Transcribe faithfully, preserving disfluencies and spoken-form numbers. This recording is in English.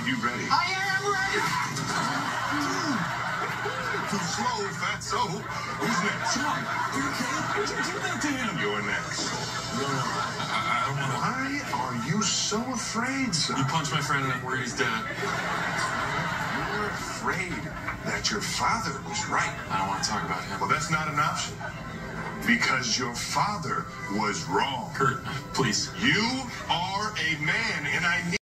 you ready? I am ready. Too slow, fatso. Who's next? John, you okay? What did you do that to him? You're next. No, no, I, I don't want to. Why are you so afraid, son? You punched my friend and I'm worried he's dead. You're afraid that your father was right. I don't want to talk about him. Well, that's not an option. Because your father was wrong. Kurt, please. You are a man, and I need...